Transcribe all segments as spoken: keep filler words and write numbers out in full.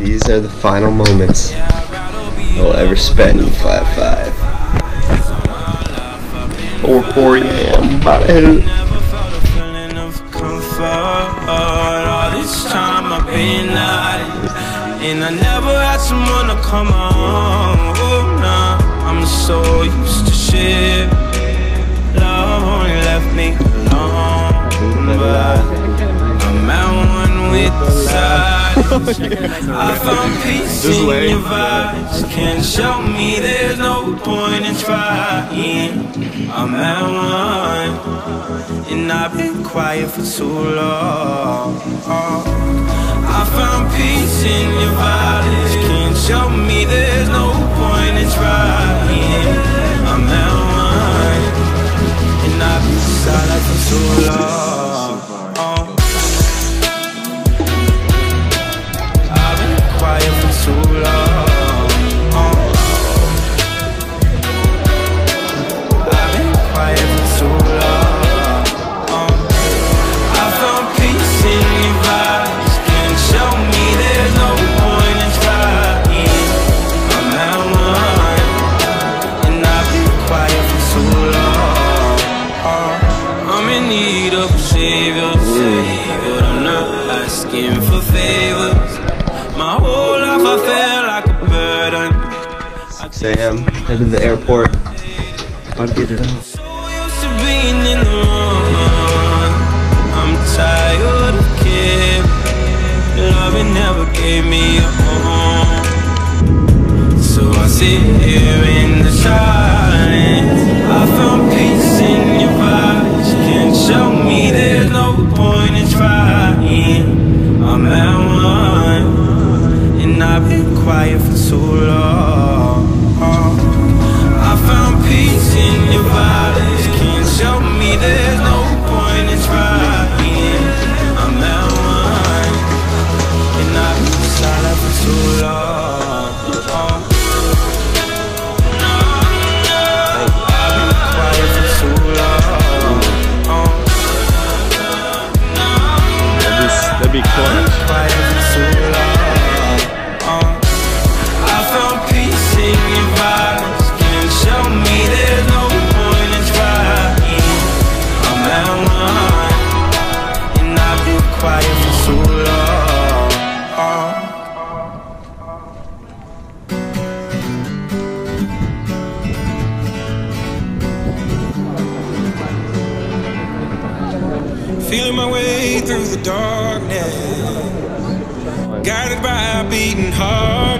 These are the final moments I'll ever spend in five five. four forty a m about to hit it. All this time I've been hiding, and I never had someone to come on. Oh, nah, I'm so used to shit. Love only left me alone, but I'm at one with the silence. I found peace in your vibes. Can't show me there's no point in trying. I'm at one, and I've been quiet for too long. I found peace in your vibes. Can't show me there's no point in trying. I'm at one, and I've been silent for too long. I've been quiet for too long. I've been quiet for too long. I found peace in your vibes. Can't show me there's no point in trying. I'm at one, and I've been quiet for too long. I'm in need of a savior, but I'm not asking for favors. My whole life I felt like a burden. six a m head to the airport. About to get it out. So used to being in the wrong. I'm tired of caring. Love never gave me a home. So I sit here in the silence. I found peace in your vibes. Can't show me there's no point in trying. I'm at one, and I've been quiet for too long. I found peace in your vibes. Can't show me there's no point in trying. I'm at one, and I've been silent for too long. I've been quiet for too long. That'd be clutch. Quiet for too long. I found peace in your vibes. Can't show me there's no point in trying. I'm at one, and I've been quiet for too long. Feeling my way through the darkness, guided by a beating heart.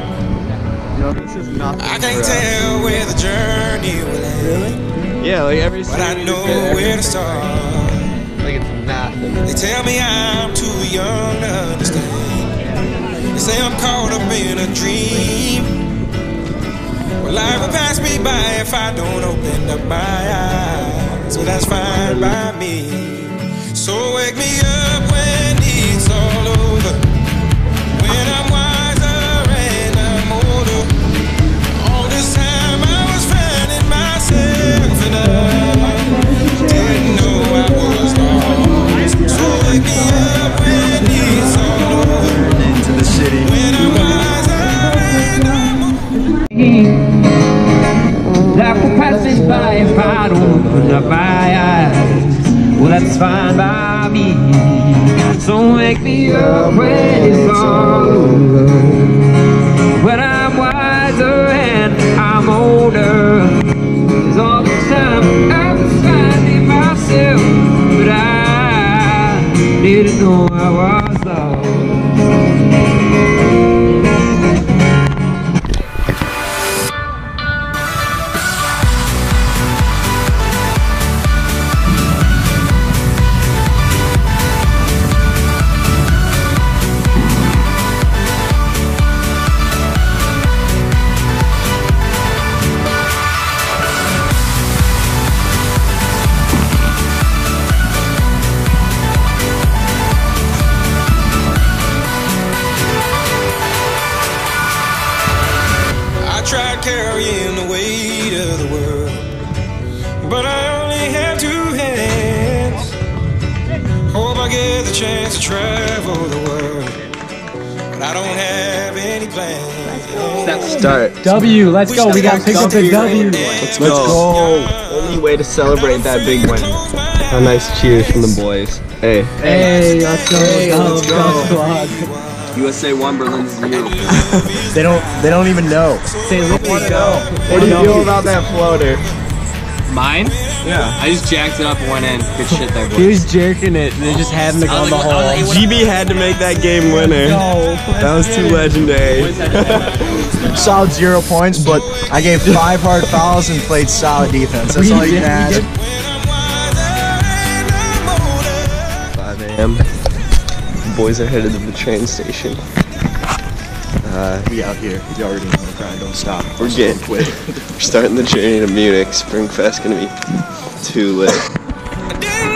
I can't tell where the journey will end. Yeah, like every but I know where to start. Like it's nothing. They tell me I'm too young to understand. They say I'm caught up in a dream. Well, life will pass me by if I don't open up my eyes. So that's fine by me. So wake me up when it's all over, when I'm wiser and I'm older. All this time I was finding myself, and I didn't know I was lost. So wake me up when it's all over, into the city. when I'm wiser and I'm older. Life will pass me by if I don't open up my eyes. Well, that's fine by me. So wake me up when it's all over, when I'm wiser and I'm older. 'Cause all the time I was finding myself, but I didn't know I was lost. Tried carrying the weight of the world, but I only have two hands. Hope I get the chance to travel the world, but I don't have any plans. Start. W, let's go. We got to pick up the W. Let's go. Only way to celebrate that big win. How nice cheers from the boys. Hey. Hey, let's go. Hey, let's go. go. U S A one, Berlin zero. They don't. They don't even know. Say, let me go. What do you feel about that floater? Mine? Yeah. I just jacked it up and went in. Good shit there, boys. He was jerking it, and they just had him to go in the hole. G B had to make that game winner. No, That was too legendary. Solid zero points, but I gave five hard fouls and played solid defense. That's all you can ask. five A M The boys are headed to the train station. Uh, We out here. You already know. Grind, don't stop. we're getting Quit. We're starting the journey to Munich. Springfest gonna be too lit.